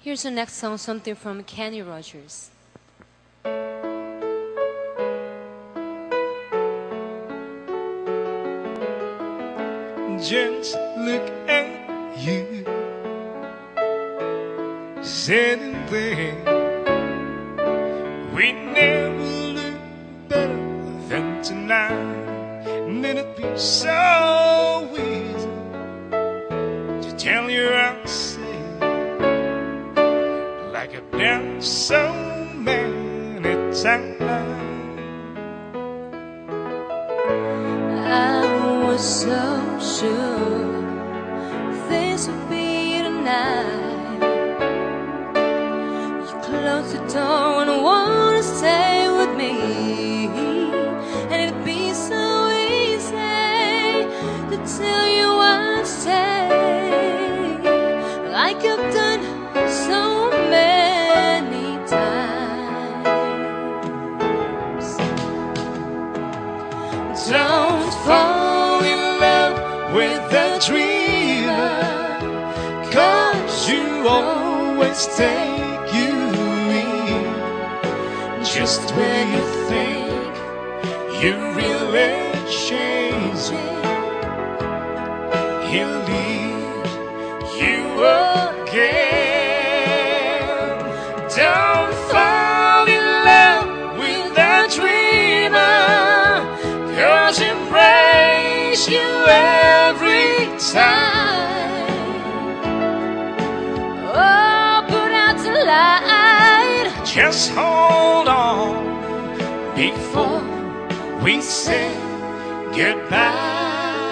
Here's the next song, something from Kenny Rogers. Just look at you, sitting there. We never look better than tonight, and it'd be so easy to tell you I'm sick, like I've done so many times. I was so sure this would be tonight. You closed the door and wanted to stay with me, and it'd be so easy to tell you I'd stay, like I've done so many times. Don't fall in love with a dreamer, 'cause you always take you in just where you think you really change it. He'll leave you again. Don't fall in love with a dreamer, 'cause he breaks you every time. Oh, put out the light. Just hold on before we say goodbye.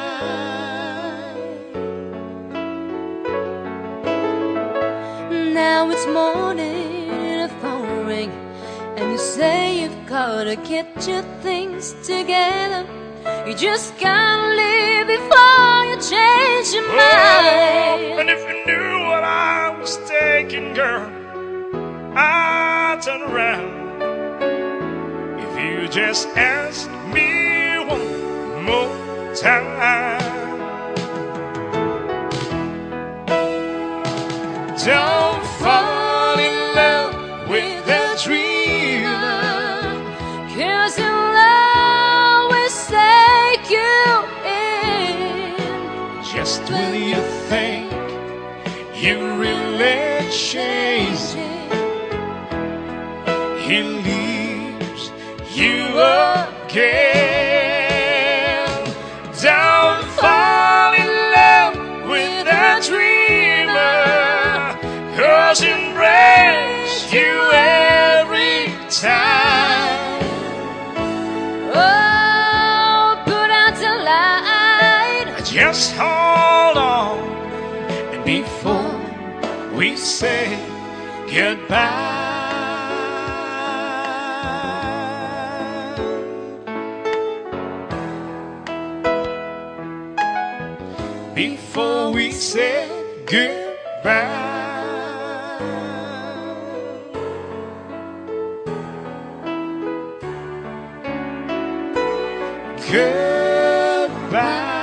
Now it's morning and a phone ring, and you say you've gotta get your things together. You just gotta leave before you change your mind. And if you knew what I was taking, girl, I'd turn around. If you just ask me one more time. Don't fall in love with a dreamer, 'cause he'll always take you in just when you think you really changed it. He leaves you again. Don't fall in love with a dreamer, 'cause he breaks you every time. Oh, put out the light. Just hold on, and before we say goodbye. Before we say goodbye. Goodbye.